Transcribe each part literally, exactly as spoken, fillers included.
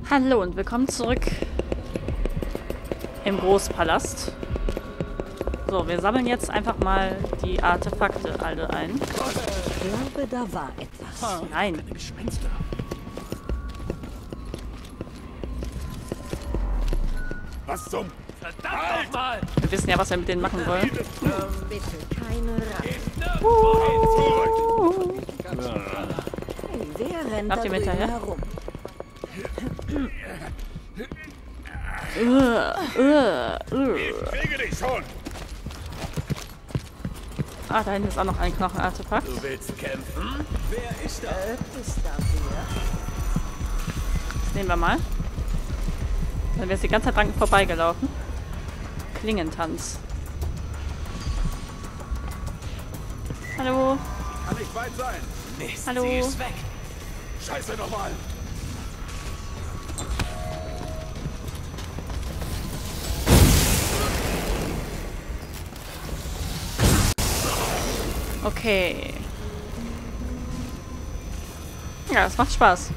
Hallo und willkommen zurück im Großpalast. So, wir sammeln jetzt einfach mal die Artefakte alle ein. Ich glaube, da war etwas. Nein. Was zum... Verdammt nochmal! Wir wissen ja, was wir mit denen machen wollen. Bitte keine Ratte. Uh. Hey, wer rennt Habt da ihr mit drüben hinterher? herum? Uh, uh, uh. Kriege dich schon! Ah, da hinten ist auch noch ein Knochenartefakt. Du willst kämpfen? Wer ist da? Äh, ist dafür. Das nehmen wir mal. Dann wäre es die ganze Zeit dran vorbeigelaufen. Klingentanz. Hallo. Kann nicht weit sein! Mist, Hallo. sie ist weg. Scheiße nochmal! Okay. Ja, es macht Spaß.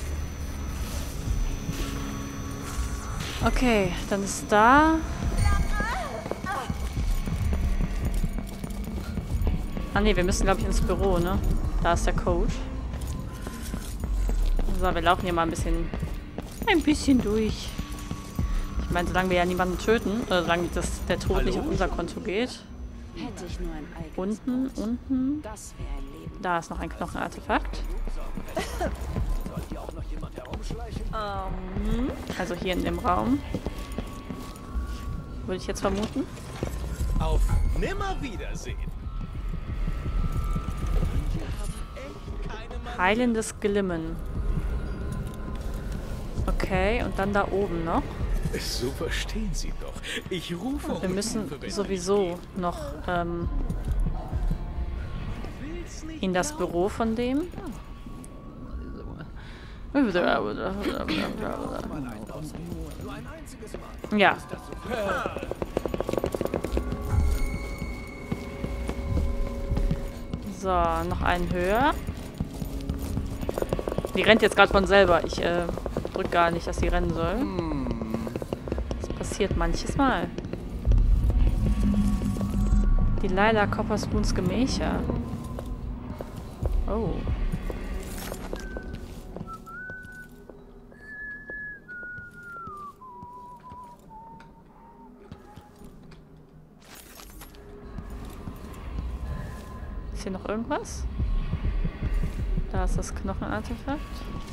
Okay, dann ist da. Ah ne, wir müssen glaube ich ins Büro, ne? Da ist der Code. So, wir laufen hier mal ein bisschen ein bisschen durch. Ich meine, solange wir ja niemanden töten, oder solange das, der Tod nicht auf unser Konto geht. Hätte ich nur ein eigenes Unten, Haus. unten. Das wäre ein Leben. Da ist noch ein Knochenartefakt. Soll hier auch noch jemand herumschleichen? Ähm, Also hier in dem Raum. Würde ich jetzt vermuten. Auf Nimmerwiedersehen. Wir haben echt keine Mann. Heilendes Glimmen. Okay, und dann da oben noch. So verstehen Sie doch. Ich rufe Wir um müssen Hilfe, wenn sowieso noch ähm, will's nicht in das Büro von dem. mal ein aus Nur ein einziges Mal. Ja. So, noch einen höher. Die rennt jetzt gerade von selber. Ich äh, drück gar nicht, dass sie rennen soll. Das passiert manches Mal. Die Lila Copperspoons Gemächer. Oh. Ist hier noch irgendwas? Da ist das Knochenartefakt.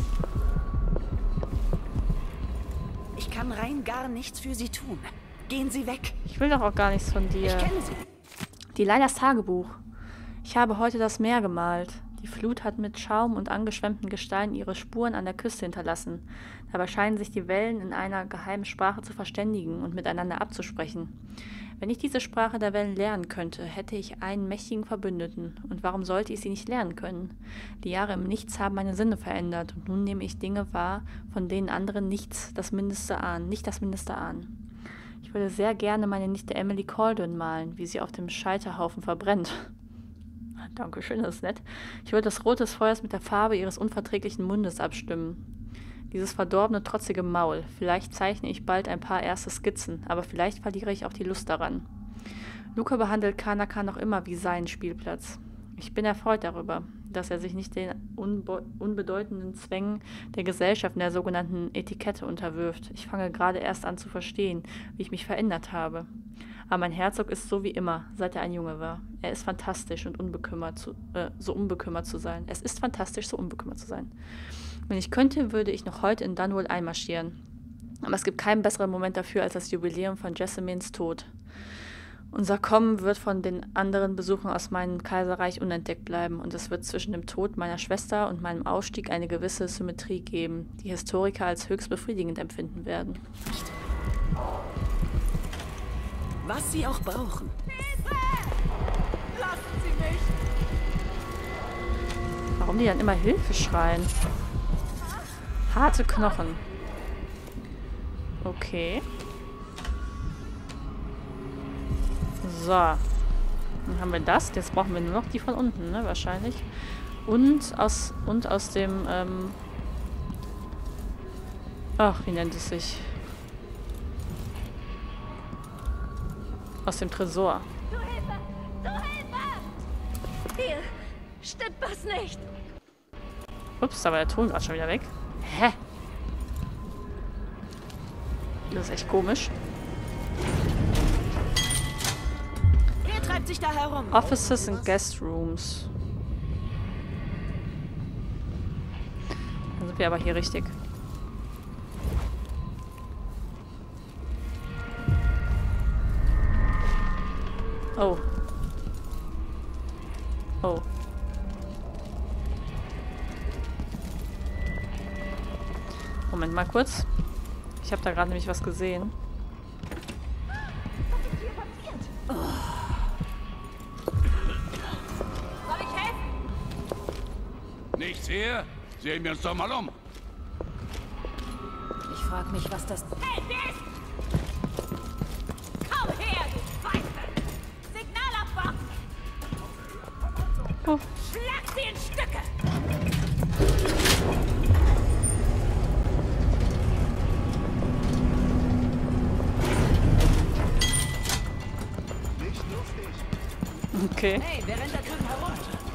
ich kann rein gar nichts für Sie tun. Gehen Sie weg. Ich will doch auch gar nichts von dir. Ich kenne Sie. Die Lilas Tagebuch. Ich habe heute das Meer gemalt. Die Flut hat mit Schaum und angeschwemmtem Gestein ihre Spuren an der Küste hinterlassen. Dabei scheinen sich die Wellen in einer geheimen Sprache zu verständigen und miteinander abzusprechen. Wenn ich diese Sprache der Wellen lernen könnte, hätte ich einen mächtigen Verbündeten. Und warum sollte ich sie nicht lernen können? Die Jahre im Nichts haben meine Sinne verändert und nun nehme ich Dinge wahr, von denen andere nichts das Mindeste ahnen, nicht das Mindeste ahnen. Ich würde sehr gerne meine Nichte Emily Caldwin malen, wie sie auf dem Scheiterhaufen verbrennt. Dankeschön, das ist nett. Ich würde das Rot des Feuers mit der Farbe ihres unverträglichen Mundes abstimmen. Dieses verdorbene, trotzige Maul. Vielleicht zeichne ich bald ein paar erste Skizzen, aber vielleicht verliere ich auch die Lust daran. Luca behandelt Kanaka noch immer wie seinen Spielplatz. Ich bin erfreut darüber, dass er sich nicht den unbe- unbedeutenden Zwängen der Gesellschaft in der sogenannten Etikette unterwirft. Ich fange gerade erst an zu verstehen, wie ich mich verändert habe. Aber mein Herzog ist so wie immer, seit er ein Junge war. Er ist fantastisch und unbekümmert zu, äh, so unbekümmert zu sein. Es ist fantastisch, so unbekümmert zu sein. Wenn ich könnte, würde ich noch heute in Dunwall einmarschieren. Aber es gibt keinen besseren Moment dafür als das Jubiläum von Jessamines Tod. Unser Kommen wird von den anderen Besuchern aus meinem Kaiserreich unentdeckt bleiben und es wird zwischen dem Tod meiner Schwester und meinem Ausstieg eine gewisse Symmetrie geben, die Historiker als höchst befriedigend empfinden werden. Was Sie auch brauchen. Lassen Sie mich! Warum die dann immer Hilfe schreien? Harte Knochen. Okay. So. Dann haben wir das. Jetzt brauchen wir nur noch die von unten, ne? Wahrscheinlich. Und aus, und aus dem, ähm, Ach, wie nennt es sich? Aus dem Tresor. Du Hilfe! Du Hilfe! Hier stimmt was nicht. Ups, da war der Ton gerade schon wieder weg. Hä? Das ist echt komisch. Wer treibt sich da herum? Offices and Guest Rooms. Dann sind wir aber hier richtig. Oh. Oh. Moment mal kurz. Ich habe da gerade nämlich was gesehen. Soll ich helfen? Nichts hier? Sehen wir uns doch mal um. Ich frage mich, was das... Hey, wer ist... Komm her, du Pfeife! Signalabbau! Oh. Schlag sie in Stücke! Okay. Hey, wer rennt da drüben herum?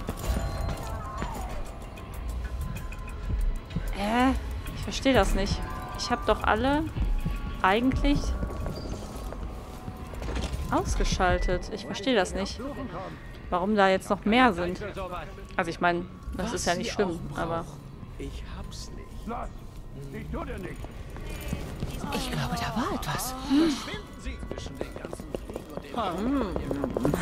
Hä? Ich verstehe das nicht. Ich habe doch alle eigentlich ausgeschaltet. Ich verstehe das nicht. Warum da jetzt noch mehr sind. Also ich meine, das ist ja nicht schlimm, aber... Ich hab's nicht. Lass! Ich tu dir nicht! Ich glaube, da war etwas. Verschwinden Sie zwischen den ganzen Fliegen und dem...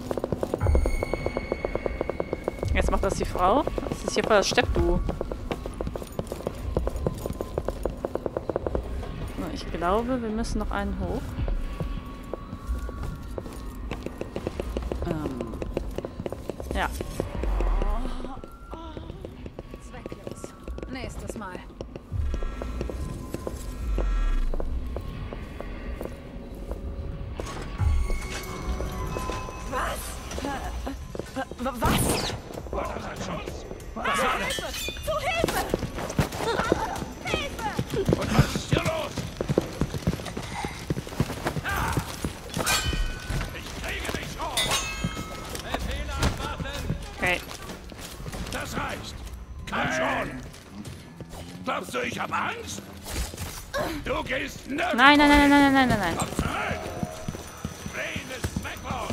Jetzt macht das die Frau. Das ist hier voll das Steppduo. Ich glaube, wir müssen noch einen hoch. Ähm. Ja. Zwecklos. Nächstes Mal. Was? Was? War das ein Schuss? Hilfe! Zu Hilfe! Hilfe! Und was ist hier los? Ah! Ich kriege dich schon! Befehl abwarten! Okay. Das reicht! Komm schon! Glaubst du, ich hab Angst? Du gehst nirgends! Nein, nein, nein, nein, nein, nein, nein, Komm zurück! Rain ist zwecklos!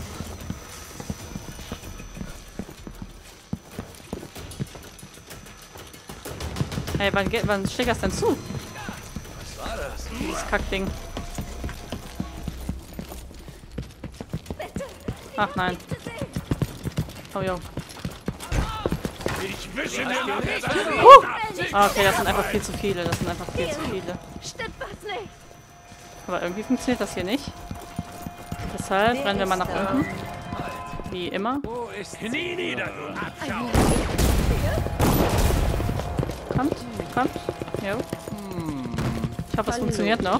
Hey, wann, geht, wann schlägt das denn zu? Was war das? Dieses Kackding. Ach nein. Oh jo. Ich wische dir nach der Ah, okay, das sind einfach viel zu viele. Das sind einfach viel zu viele. Stimmt was nicht? Aber irgendwie funktioniert das hier nicht. Deshalb rennen wir mal nach unten. Wie immer. Wo ist Knie nieder, du Abschau! Kommt, kommt. Jo. Ich hoffe, es funktioniert noch.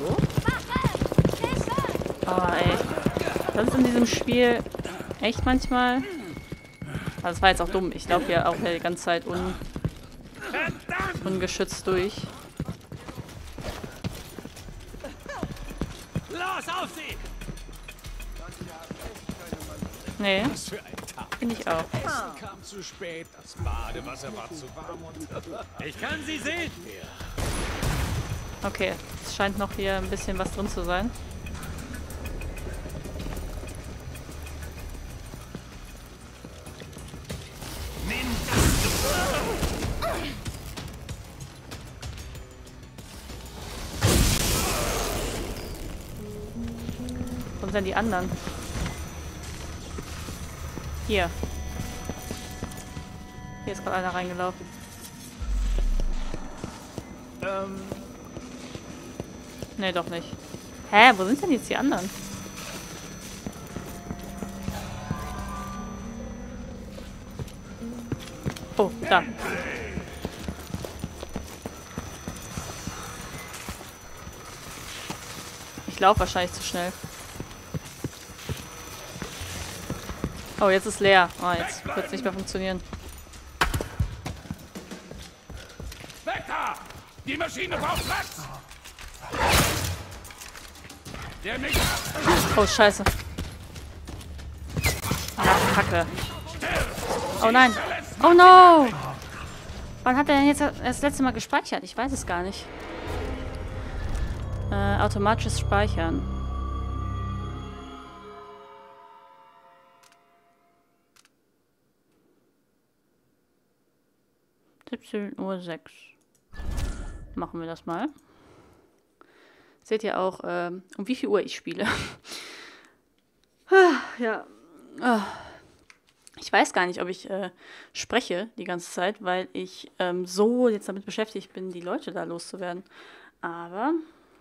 Aber ey, das ist in diesem Spiel echt manchmal... Also das war jetzt auch dumm. Ich laufe hier auch die ganze Zeit un ungeschützt durch. Los, auf sie! Nee, Was für ein Tag. finde ich auch. Essen kam zu spät, das Badewasser war zu warm und... Ich kann sie sehen! Okay, es scheint noch hier ein bisschen was drin zu sein. Wo sind denn die anderen? Hier. Hier ist gerade einer reingelaufen. Ähm, Nee, doch nicht. Hä, wo sind denn jetzt die anderen? Oh, da. Ich laufe wahrscheinlich zu schnell. Oh, jetzt ist leer. Oh, jetzt wird es nicht mehr funktionieren. Weg da! Die Maschine braucht Platz! Der mich Oh, scheiße. Ach, Kacke. Oh nein. Oh no! Wann hat er denn jetzt das letzte Mal gespeichert? Ich weiß es gar nicht. Äh, automatisches Speichern. siebzehn Uhr sechs. Machen wir das mal. Seht ihr auch, ähm, um wie viel Uhr ich spiele. ah, ja. Ah. Ich weiß gar nicht, ob ich äh, spreche die ganze Zeit, weil ich ähm, so jetzt damit beschäftigt bin, die Leute da loszuwerden. Aber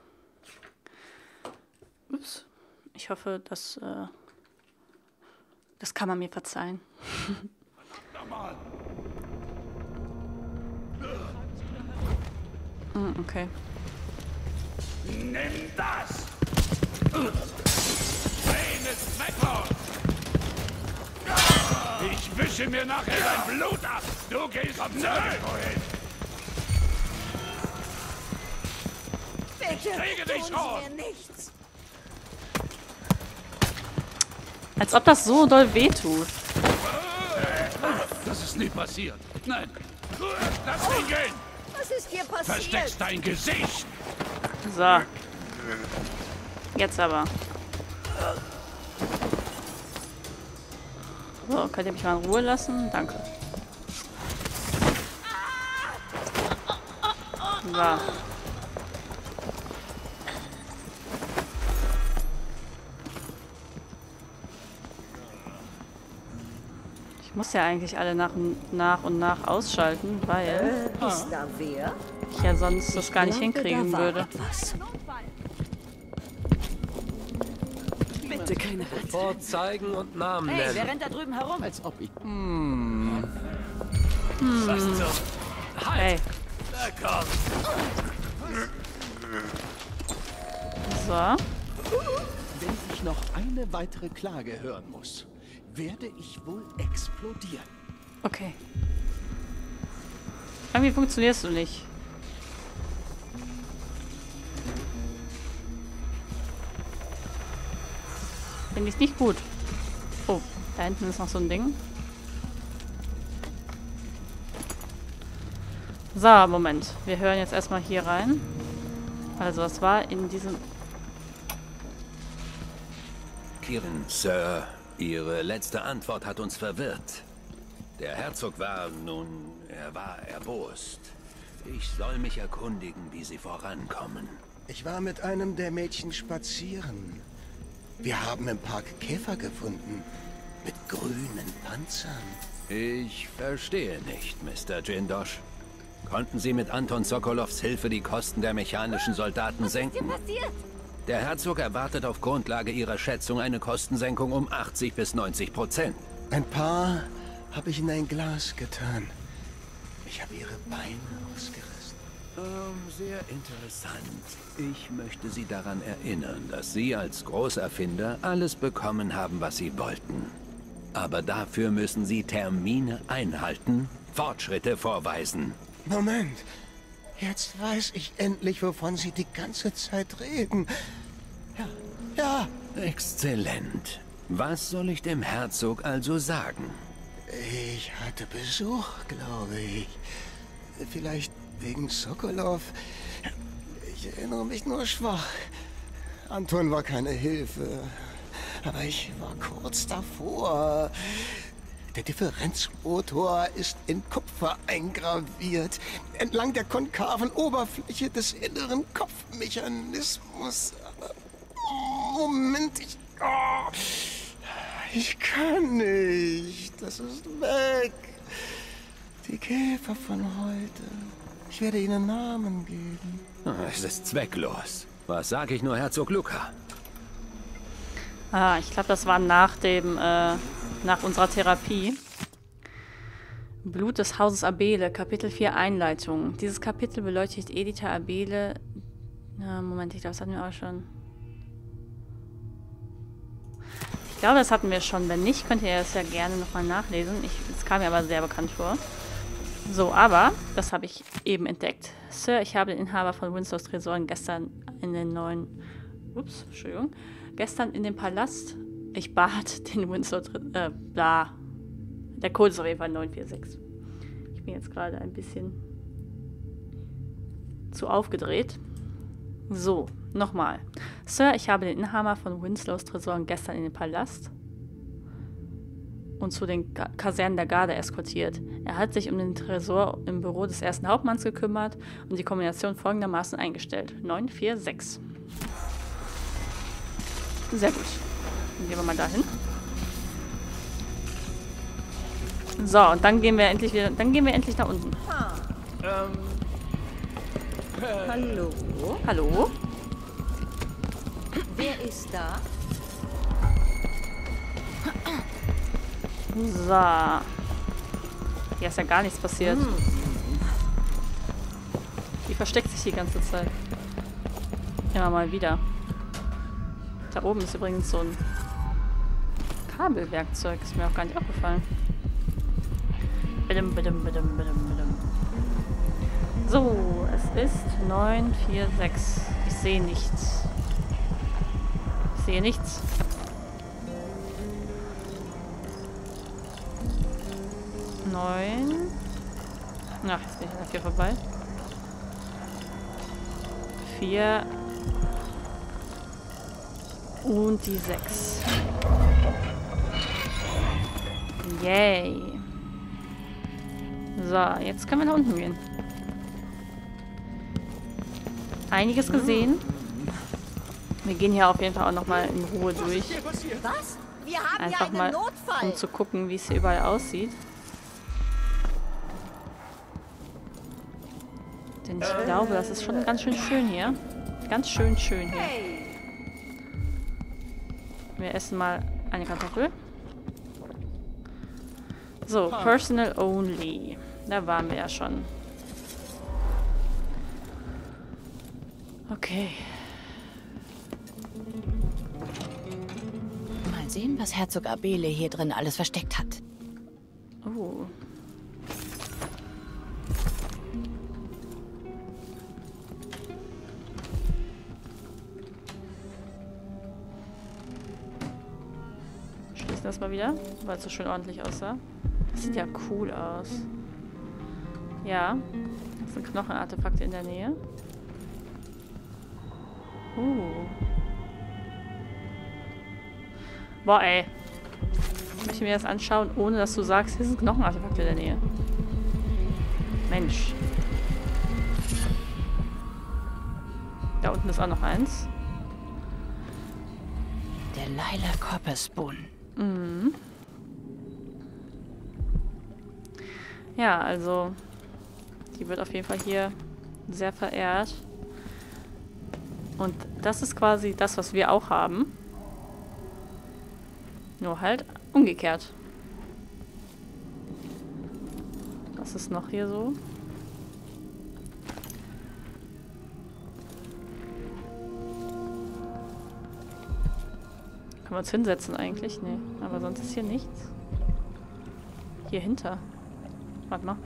ups, ich hoffe, dass äh, das kann man mir verzeihen. hm, okay. Nimm das! Reines Wetter! Ich wische mir nachher dein Blut ab! Du gehst nirgendwo hin! Ich kriege dich schon! Nichts. Als ob das so doll wehtut. Das ist nie passiert. Nein! Lass ihn gehen! Was ist hier passiert? Versteckst dein Gesicht! So. Jetzt aber. So, könnt ihr mich mal in Ruhe lassen? Danke. So. Ich muss ja eigentlich alle nach, nach und nach ausschalten, weil Äh, ist da wer? ich ja sonst das gar nicht Glaube, hinkriegen da war würde. etwas. Bitte keine Ratte. Vorzeigen und Namen Hey, wer nennen. rennt da drüben herum? Als ob ich... Was zum... Hey. Da kommt! So. Wenn ich noch eine weitere Klage hören muss, werde ich wohl explodieren. Okay. Irgendwie funktionierst du nicht. Finde ich nicht gut. Oh, da hinten ist noch so ein Ding. So, Moment. Wir hören jetzt erstmal hier rein. Also, es war in diesem... Kirin, Sir, Ihre letzte Antwort hat uns verwirrt. Der Herzog war nun, er war erbost. Ich soll mich erkundigen, wie Sie vorankommen. Ich war mit einem der Mädchen spazieren. Wir haben im Park Käfer gefunden. Mit grünen Panzern. Ich verstehe nicht, Mister Jindosh. Konnten Sie mit Anton Sokolows Hilfe die Kosten der mechanischen Soldaten senken? Passiert! Der Herzog erwartet auf Grundlage Ihrer Schätzung eine Kostensenkung um achtzig bis neunzig Prozent. Ein paar habe ich in ein Glas getan. Ich habe ihre Beine ausgerissen. Ähm, sehr interessant. Ich möchte Sie daran erinnern, dass Sie als Großerfinder alles bekommen haben, was Sie wollten. Aber dafür müssen Sie Termine einhalten, Fortschritte vorweisen. Moment. Jetzt weiß ich endlich, wovon Sie die ganze Zeit reden. Ja, ja. Exzellent. Was soll ich dem Herzog also sagen? Ich hatte Besuch, glaube ich. Vielleicht wegen Sokolow. Ich erinnere mich nur schwach. Anton war keine Hilfe. Aber ich war kurz davor. Der Differenzmotor ist in Kupfer eingraviert. Entlang der konkaven Oberfläche des inneren Kopfmechanismus. Aber Moment, ich... Oh, ich kann nicht. Das ist weg. Die Käfer von heute. Ich werde ihnen Namen geben. Es ist zwecklos. Was sage ich nur Herzog Luca? Ah, ich glaube, das war nach dem, äh, nach unserer Therapie. Blut des Hauses Abele, Kapitel vier Einleitung. Dieses Kapitel beleuchtet Editha Abele. Ja, Moment, ich glaube, das hatten wir auch schon. Ich glaube, das hatten wir schon. Wenn nicht, könnt ihr das ja gerne nochmal nachlesen. Es kam mir aber sehr bekannt vor. So, aber, das habe ich eben entdeckt. Sir, ich habe den Inhaber von Windsors Tresoren gestern in den neuen Ups, Entschuldigung. Gestern in dem Palast. Ich bat den Winslow... Äh, bla. Der Code ist auf jeden Fall neun vier sechs. Ich bin jetzt gerade ein bisschen zu aufgedreht. So, nochmal. Sir, ich habe den Inhaber von Winslows Tresoren gestern in den Palast und zu den Ga- Kasernen der Garde eskortiert. Er hat sich um den Tresor im Büro des ersten Hauptmanns gekümmert und die Kombination folgendermaßen eingestellt. neun vier sechs. Sehr gut. Dann gehen wir mal dahin. So, und dann gehen wir endlich wieder, dann gehen wir endlich nach unten. Ähm. Hallo? Hallo? Wer ist da? So. Hier ist ja gar nichts passiert. Die versteckt sich die ganze Zeit. Immer mal wieder. Da oben ist übrigens so ein Kabelwerkzeug. Ist mir auch gar nicht aufgefallen. Bidum, bidum, bidum, bidum, bidum. So, es ist neun vier sechs. Ich sehe nichts. Ich sehe nichts. neun. Ach, jetzt bin ich an der vier vorbei. vier. Und die sechs. Yay. So, jetzt können wir nach unten gehen. Einiges gesehen. Wir gehen hier auf jeden Fall auch nochmal in Ruhe durch. Was? Wir haben Einfach hier mal, einen Notfall. um zu gucken, wie es hier überall aussieht. Denn ich glaube, das ist schon ganz schön schön hier. Ganz schön schön hier. Wir essen mal eine Kartoffel. So, Personal Only. Da waren wir ja schon. Okay. Mal sehen, was Herzog Abele hier drin alles versteckt hat. Oh. Schließen das mal wieder, weil es so schön ordentlich aussah. Das sieht ja cool aus. Ja, das sind Knochenartefakte in der Nähe. Uh. Boah, ey. Ich möchte mir das anschauen, ohne dass du sagst, hier sind Knochenartefakte in der Nähe. Mensch. Da unten ist auch noch eins. Der Lila Copper Spoon. Mhm. Ja, also die wird auf jeden Fall hier sehr verehrt. Und das ist quasi das, was wir auch haben. Nur halt umgekehrt. Was ist noch hier so? Können wir uns hinsetzen eigentlich? Nee, aber sonst ist hier nichts. Hier hinter. Warte mal.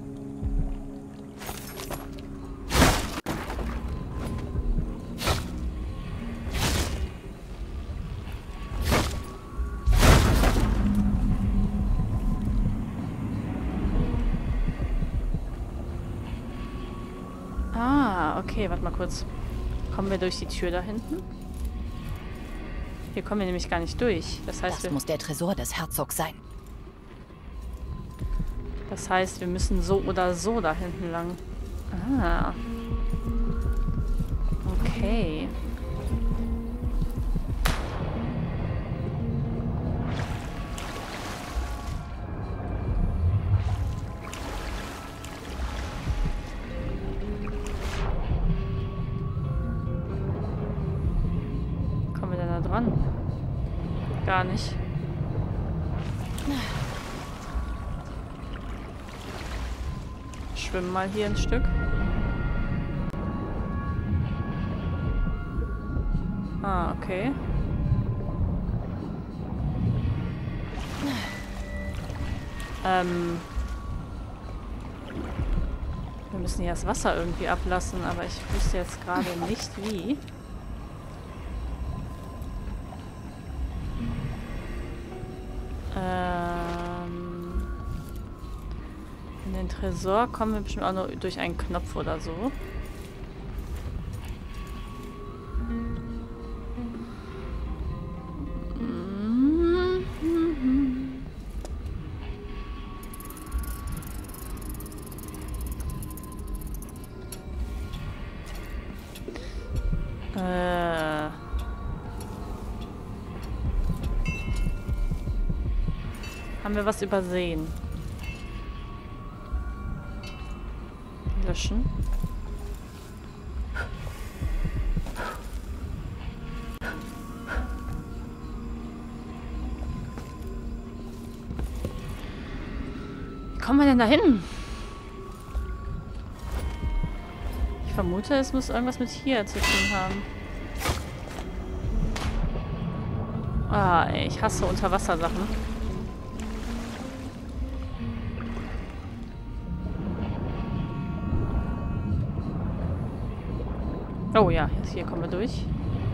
Ah, okay, warte mal kurz. Kommen wir durch die Tür da hinten? Hier kommen wir nämlich gar nicht durch. Das heißt, Das wir, muss der Tresor des Herzogs sein. das heißt, wir müssen so oder so da hinten lang. Ah. Okay. Kommen wir denn da dran? Gar nicht. Schwimmen mal hier ein Stück. Ah, okay. Ähm. Wir müssen hier das Wasser irgendwie ablassen, aber ich wüsste jetzt gerade nicht wie. Ähm, in den Tresor kommen wir bestimmt auch nur durch einen Knopf oder so. Äh. Haben wir was übersehen? Löschen. Wie kommen wir denn da hin? Ich vermute, es muss irgendwas mit hier zu tun haben. Ah, ey, ich hasse Unterwassersachen. Oh ja, jetzt hier kommen wir durch.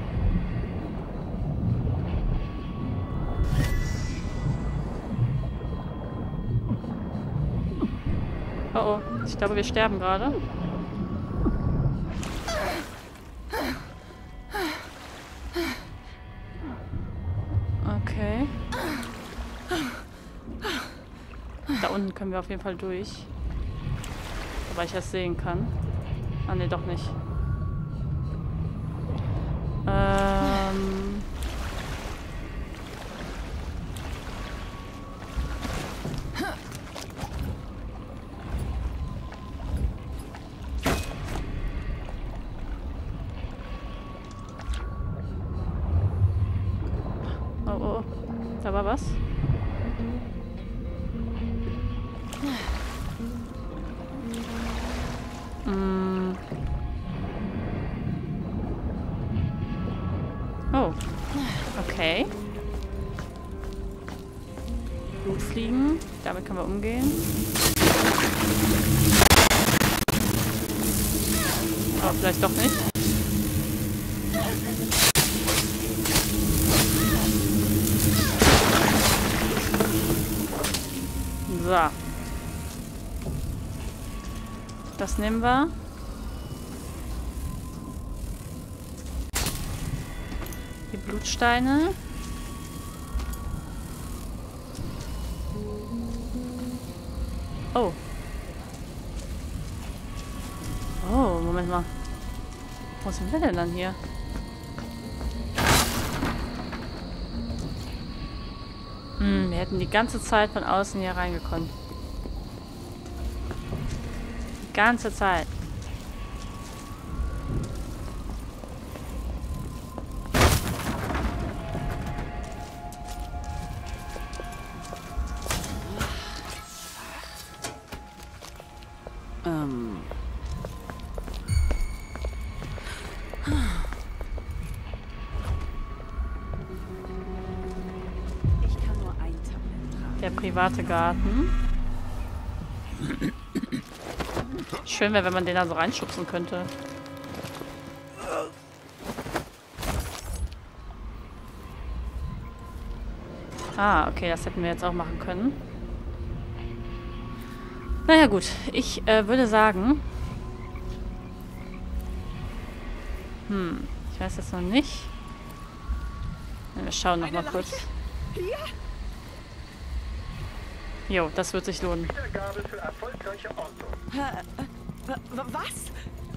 Oh oh, ich glaube, wir sterben gerade. Okay. Da unten können wir auf jeden Fall durch. Wobei ich das sehen kann. Ah ne, doch nicht. Ähm... Oh, oh, da war was. Mm. Oh, okay. Blutfliegen, damit können wir umgehen. Aber vielleicht doch nicht. So. Das nehmen wir. Die Blutsteine. Oh. Oh, Moment mal. Wo sind wir denn dann hier? Hm, wir hätten die ganze Zeit von außen hier reingekommen. Die ganze Zeit. Ähm. Der private Garten. Schön wäre, wenn man den da so reinschubsen könnte. Ah, okay, das hätten wir jetzt auch machen können. Naja gut, ich äh, würde sagen... Hm, ich weiß jetzt noch nicht. Wir schauen noch mal kurz. Jo, das wird sich lohnen. Was?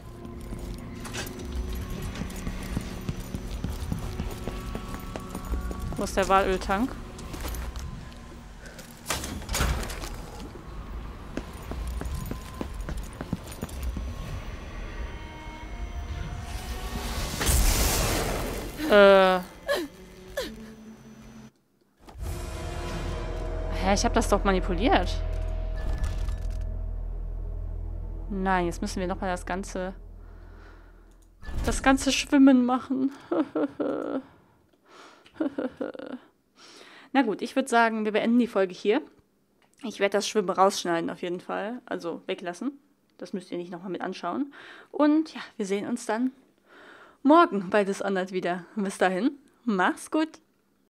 Wo ist der Walöltank? Äh... Hä, ich habe das doch manipuliert. Nein, jetzt müssen wir nochmal das ganze... Das ganze Schwimmen machen. Na gut, ich würde sagen, wir beenden die Folge hier. Ich werde das Schwimmen rausschneiden auf jeden Fall. Also weglassen. Das müsst ihr nicht nochmal mit anschauen. Und ja, wir sehen uns dann morgen bei Dishonored wieder. Bis dahin, mach's gut.